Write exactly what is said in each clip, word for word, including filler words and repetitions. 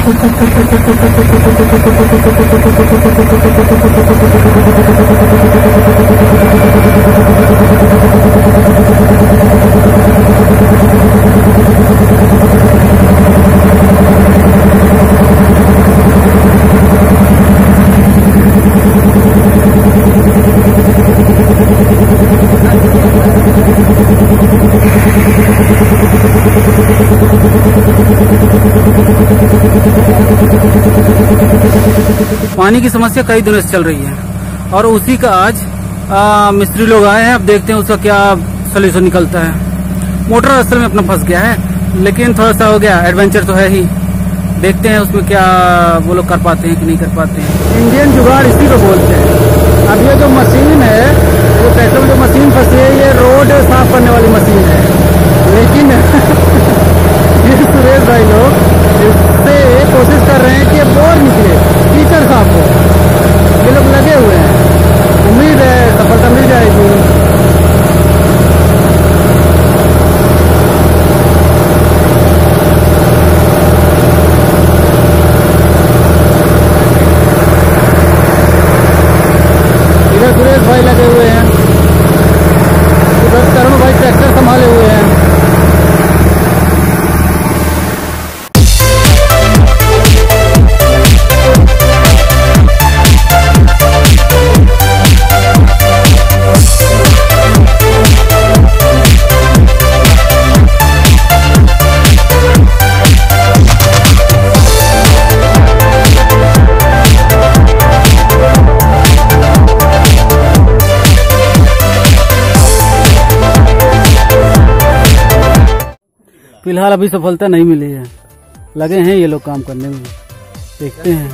पानी की समस्या कई दिनों से चल रही है और उसी का आज आ, मिस्त्री लोग आए हैं। अब देखते हैं उसका क्या सोल्यूशन निकलता है। मोटर असल में अपना फंस गया है, लेकिन थोड़ा सा हो गया, एडवेंचर तो है ही। देखते हैं उसमें क्या वो लोग कर पाते हैं कि नहीं कर पाते हैं। इंडियन जुगाड़ इसी को बोलते हैं। अब ये जो मशीन है, ये पेट्रोल जो मशीन फंसी है, ये रोड साफ करने वाली मशीन है, लेकिन ये सुरेश भाई लोग इससे कोशिश कर रहे हैं कि ये बोर निकले, कीचड़ साफ हो। ये लोग लगे हुए हैं, उम्मीद है सफलता मिल जाएगी। इधर सुरेश भाई लगे हुए हैं, उधर तरुण भाई ट्रैक्टर संभाले हुए हैं। फिलहाल अभी सफलता नहीं मिली है, लगे हैं ये लोग काम करने में, देखते हैं।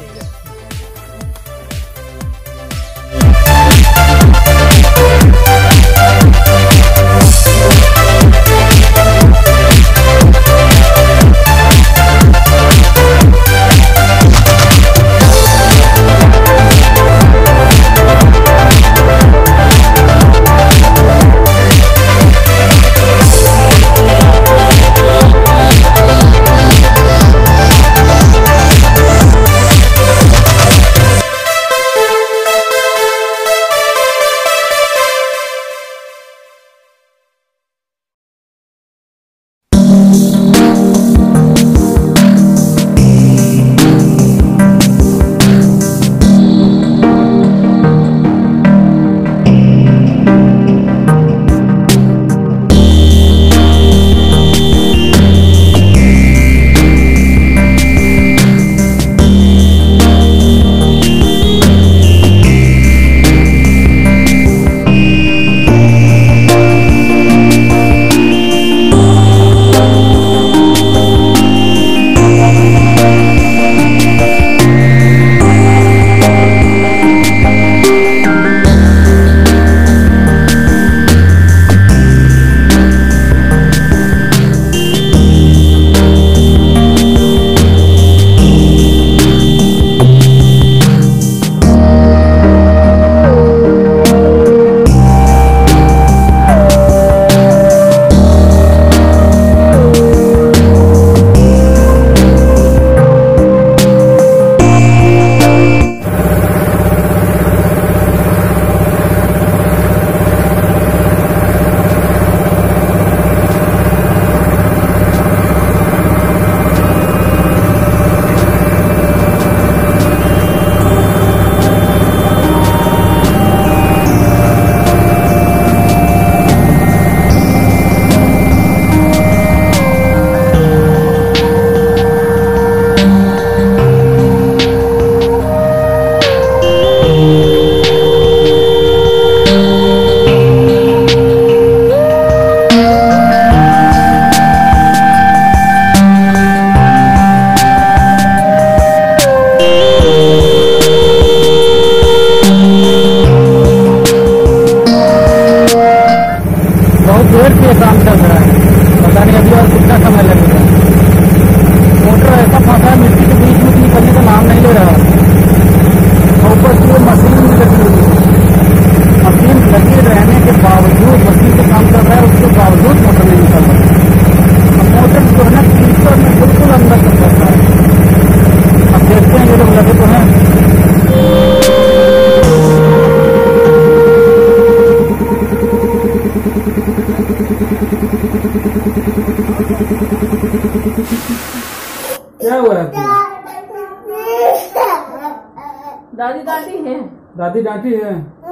दादी डांटी है?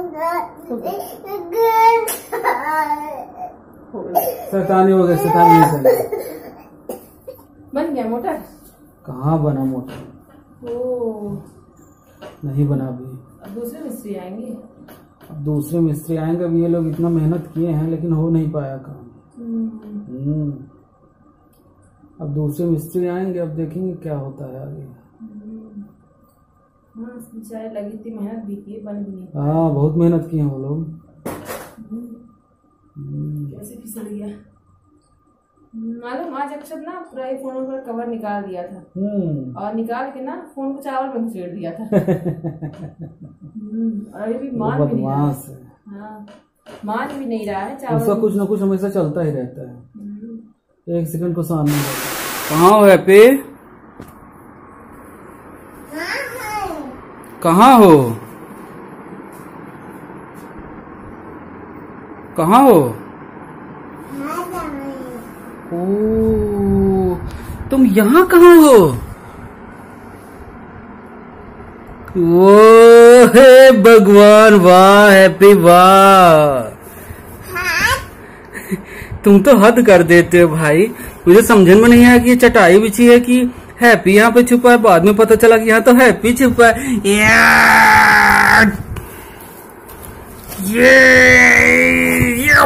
शैतानी हो गई, शैतानी हो गई। बन गया मोटर? कहाँ बना मोटर? ओ नहीं बना अभी। अब दूसरे मिस्त्री आएंगे। अब दूसरे मिस्त्री आएंगे। अब ये लोग इतना मेहनत किए हैं लेकिन हो नहीं पाया काम। हम्म अब दूसरे मिस्त्री आएंगे, अब देखेंगे क्या होता है आगे। हाँ बेचारे लगी थी, मेहनत भी की, बन भी नहीं। हाँ बहुत मेहनत की है वो लोग। कैसे फिसल गया मालूम। आज अक्षत ना पूरा फोन पर कवर निकाल दिया था और निकाल के ना फोन को चावल में घुसेड़ दिया था। और अभी भी मान भी नहीं रहा है। हाँ मान भी नहीं रहा है चावल। उसका कुछ ना कुछ हमेशा चलता ही रहता है। एक सेकंड को शांत नहीं रहता। कहाँ हो हैप्पी? कहाँ हो? कहाँ हो? ओ, तुम यहाँ कहाँ हो? वो हे भगवान, वाह हैप्पी वाह। तुम तो हद कर देते हो भाई। मुझे समझ में नहीं आया कि ये चटाई बिछी है कि हैप्पी यहाँ पे छुपा है। बाद में पता चला कि यहाँ तो हैप्पी छुपा है। ये, ये।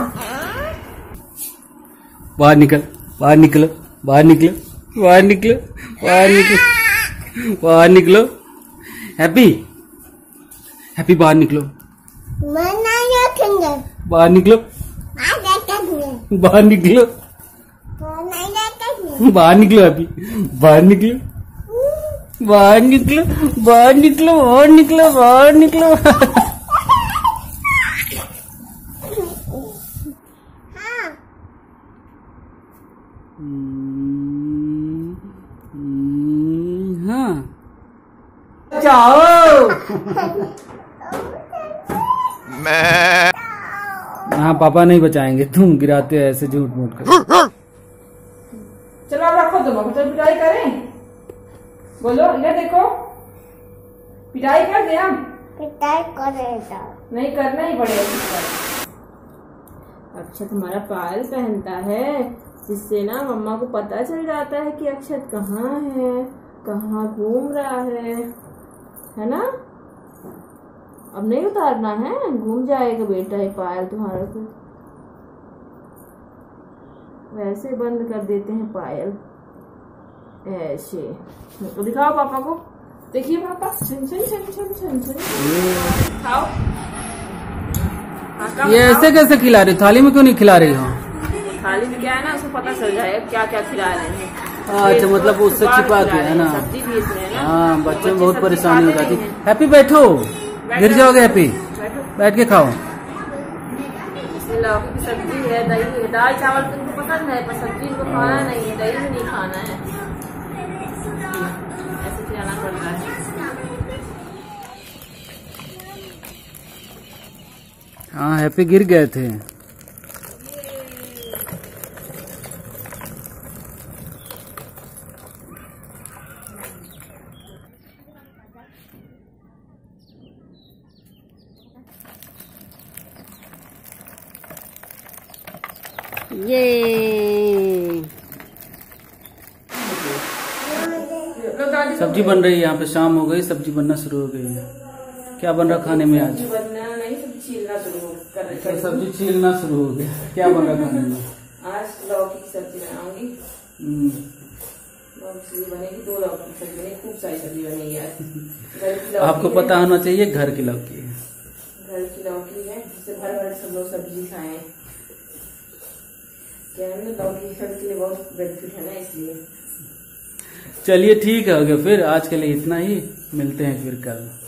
बाहर निकल, बाहर निकलो, बाहर निकलो, बाहर निकलो, बाहर निकलो, बाहर निकलो। हैप्पी, हैप्पी बाहर निकलो, बाहर निकलो, बाहर निकलो, बाहर निकलो हैप्पी, बाहर निकलो, बाहर निकलो, बाहर निकलो, बाहर निकलो, बाहर निकलो। हाँ जाओ। मैं हाँ पापा नहीं बचाएंगे, तुम गिराते हो ऐसे झूठ मूठ कर। चलो आप रखो, तुम तो पिटाई करें। बोलो इधर देखो, पिटाई कर दे। हम पिटाई करेगा, नहीं करना ही पड़ेगा। अक्षत हमारा पायल पहनता है, जिससे ना मम्मा को पता चल जाता है कि अक्षत कहाँ है, कहाँ घूम रहा है, है ना। अब नहीं उतारना है, घूम जाएगा बेटा ये पायल तुम्हारा। तो वैसे बंद कर देते हैं पायल ऐसे। तो दिखाओ पापा को, देखिए पापा। छन छन छन छन छन छन खाओ। ये ऐसे कैसे खिला रही? थाली में क्यों नहीं खिला रही हो? थाली में क्या है ना, उसको पता चल जाएगा क्या क्या खिला रहे हैं। अच्छा मतलब उससे छिपा के है ना। सब्जी भी इसमें है ना। हाँ बच्चे में बहुत परेशानी हो जाती। हैप्पी बैठो, गिर जाओगे हैप्पी, बैठ के खाओ। लौकी की सब्जी है, दही है। दाल चावल तो इनको पसंद है पर सब्जी इनको खाना नहीं है, दही भी नहीं खाना है। ऐसे खिलाना पड़ता है। हाँ हैप्पी गिर गए थे। ये सब्जी बन रही है यहाँ पे। शाम हो गई, सब्जी बनना शुरू हो गई है। क्या बन रहा खाने में आज? बनना नहीं, सब्जी छीलना शुरू कर रही है। सब्जी छीलना शुरू हो गया। क्या बन रहा खाने में? आज लौकी की सब्जी बनाऊंगी। लौकी बनेगी, दो लौकी की सब्जी बनेगी, खूब सारी सब्जी बनेगी आज। आपको पता होना चाहिए घर की लौकी है। घर की लौकी है, जिससे भर भर सब लोग सब्जी खाएं। क्या है ना, लौकी की सब्जी के लिए बहुत बेनिफिट है ना, इसलिए। चलिए ठीक है, हो गया फिर आज के लिए इतना ही। मिलते हैं फिर कल।